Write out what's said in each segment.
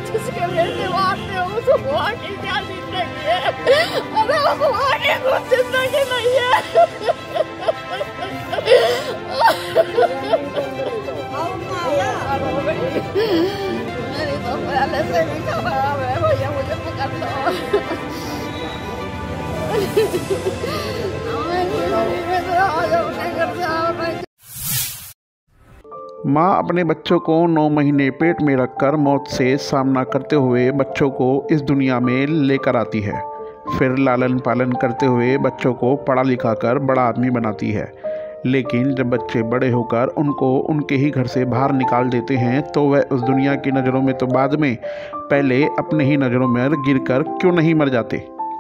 जिसके बेटे मारते हो उसको बुआ की क्या जिंदगी है? अरे वो बुआ की कुछ जिंदगी नहीं है। मेरी तो पहले से भी खराब है भैया, मुझे पकड़ लो। माँ अपने बच्चों को 9 महीने पेट में रखकर मौत से सामना करते हुए बच्चों को इस दुनिया में लेकर आती है, फिर लालन पालन करते हुए बच्चों को पढ़ा लिखा कर बड़ा आदमी बनाती है। लेकिन जब बच्चे बड़े होकर उनको उनके ही घर से बाहर निकाल देते हैं तो वह उस दुनिया की नज़रों में तो बाद में, पहले अपने ही नज़रों में गिरकर क्यों नहीं मर जाते।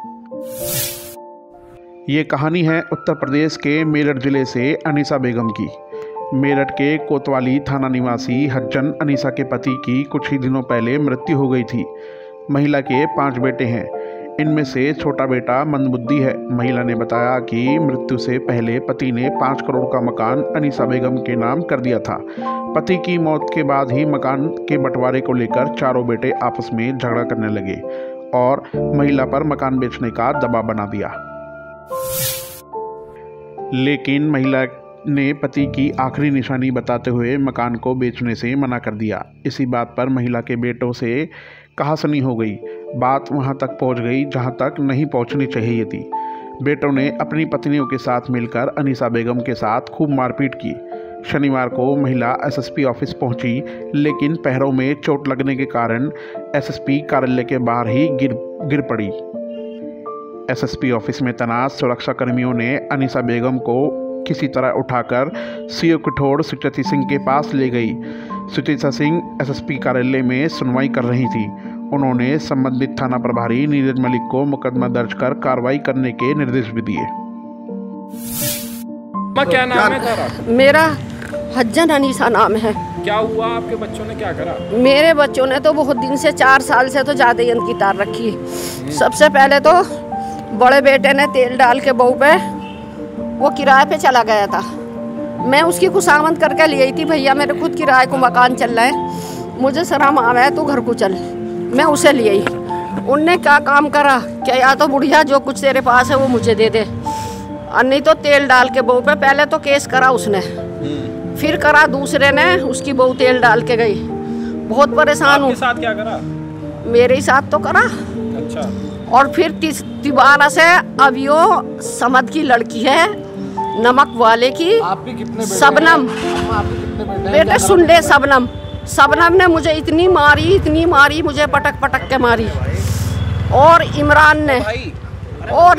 ये कहानी है उत्तर प्रदेश के मेरठ ज़िले से अनीसा बेगम की। मेरठ के कोतवाली थाना निवासी हज्जन अनीसा के पति की कुछ ही दिनों पहले मृत्यु हो गई थी। महिला के 5 बेटे हैं, इनमें से छोटा बेटा मंदबुद्धि है। महिला ने बताया कि मृत्यु से पहले पति ने 5 करोड़ का मकान अनीसा बेगम के नाम कर दिया था। पति की मौत के बाद ही मकान के बंटवारे को लेकर चारों बेटे आपस में झगड़ा करने लगे और महिला पर मकान बेचने का दबाव बना दिया। लेकिन महिला ने पति की आखिरी निशानी बताते हुए मकान को बेचने से मना कर दिया। इसी बात पर महिला के बेटों से कहासुनी हो गई। बात वहां तक पहुंच गई जहां तक नहीं पहुंचनी चाहिए थी। बेटों ने अपनी पत्नियों के साथ मिलकर अनीसा बेगम के साथ खूब मारपीट की। शनिवार को महिला एसएसपी ऑफिस पहुंची, लेकिन पैरों में चोट लगने के कारण एसएसपी कार्यालय के बाहर ही गिर पड़ी। एसएसपी ऑफिस में तैनात सुरक्षा कर्मियों ने अनीसा बेगम को किसी तरह उठाकर सीओ किठौड़ सुचेता सिंह के पास ले गई। सुचेता सिंह एसएसपी कार्यालय में सुनवाई कर रही थी। उन्होंने संबंधित थाना प्रभारी नीरज मलिक को मुकदमा दर्ज कर कार्रवाई करने के निर्देश भी दिए। क्या नाम है तारा? मेरा हज्जन अनीसा नाम है। क्या हुआ? आपके बच्चों ने क्या करा? मेरे बच्चों ने तो बहुत दिन से 4 साल से तो ज़्यादा ही की तार रखी। सबसे पहले तो बड़े बेटे ने तेल डाल के बहू पे वो किराए पे चला गया था। मैं उसकी खुशामद करके ले आई थी, भैया मेरे खुद किराए को मकान चल रहा है, मुझे शर्म आ रहा है, तू घर को चल। मैं उसे ले आई। उनने क्या काम करा, क्या या तो बुढ़िया जो कुछ तेरे पास है वो मुझे दे दे, और नहीं तो तेल डाल के बहू पे। पहले तो केस करा उसने, फिर करा दूसरे ने, उसकी बहू तेल डाल के गई। बहुत परेशान हूँ। आपके साथ क्या करा? मेरे ही साथ तो करा। अच्छा। और फिर तिबारा से अब यो समद की लड़की है, नमक वाले की, आपके कितने बेटे? सबनम बेटे सुन ले। सबनम ने मुझे इतनी मारी, मुझे पटक पटक के मारी। और इमरान ने, और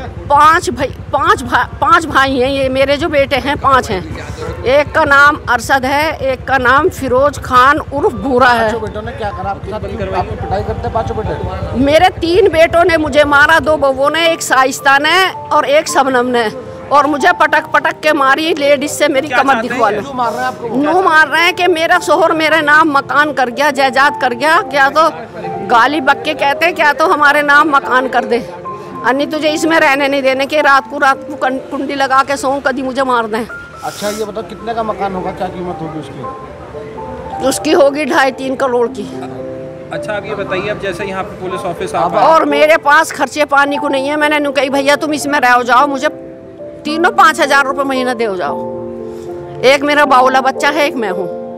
5 भाई हैं। ये मेरे जो बेटे हैं 5 हैं। एक का नाम अरशद है, एक का नाम फिरोज खान उर्फ भूरा है। बेटों ने क्या करा आपके साथ? आपको पिटाई करते 5 बेटे? मेरे 3 बेटों ने मुझे मारा, 2 बहुओं ने, एक साइस्ता ने और एक सबनम ने, और मुझे पटक पटक के मारी। लेडीज से मेरी कमर दिखवा लो। यूँ मार रहे हैं कि मेरा शोहर मेरे नाम मकान कर गया, जायदाद कर गया। क्या तो गाली बक्के कहते हैं, क्या तो हमारे नाम मकान कर दे, अन्य तुझे इसमें रहने नहीं देने के। रात को कुंडी लगा के सो, कभी मुझे मार दें। अच्छा ये बताओ कितने का मकान होगा, क्या कीमत होगी उसकी? उसकी होगी 2.5-3 करोड़ की। अच्छा आप ये बताइए, अब जैसे यहाँ पे पुलिस ऑफिस और मेरे पास खर्चे पानी को नहीं है। मैंने नु कही भैया तुम इसमें रह जाओ, मुझे तीनों 5,000 रुपये महीना दे जाओ। एक मेरा बाउला बच्चा है, एक मैं हूँ।